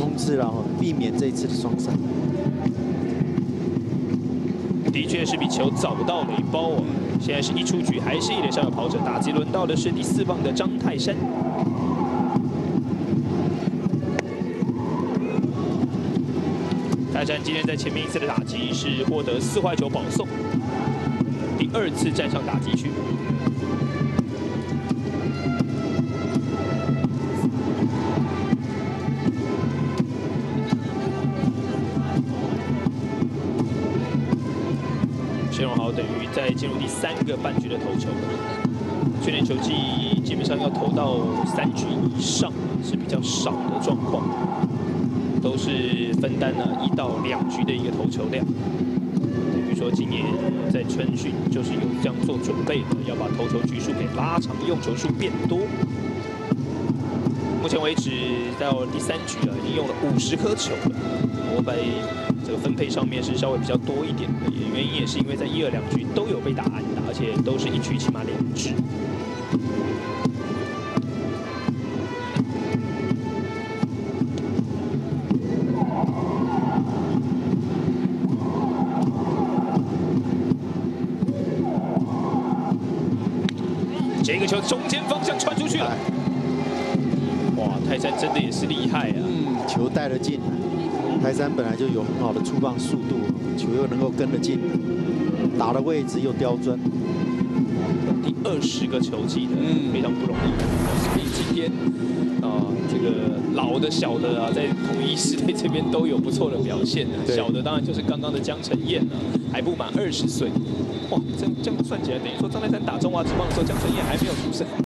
冲刺了，避免这一次的双杀。 的确是比球早到了一包哦。现在是一出局，还是一垒上有跑者，打击轮到的是第4棒的张泰山。泰山今天在前面一次的打击是获得4坏球保送，第2次站上打击区。 陈荣豪等于在进入第3个半局的投球，去年球季基本上要投到3局以上是比较少的状况，都是分担了1到2局的一个投球量。等于说今年在春训就是有这样做准备的，要把投球局数给拉长，用球数变多。目前为止到第3局了，已经用了50颗球了，我把这个分配上面是稍微比较多一点的，原因也是因为在1、2局都有被打安打，而且都是1局起码2支。这个球中间方向传出去了，哇，泰山真的也是厉害啊！ 球带得进。 泰山本来就有很好的出棒速度，球又能够跟得进，打的位置又刁钻。 第20个球季的，非常不容易。所以今天这个老的、小的啊，在统一狮队这边都有不错的表现。小的当然就是刚刚的江承彦了，还不满20岁。哇，这样算起来，等于说张泰山打中华职棒的时候，江承彦还没有出生。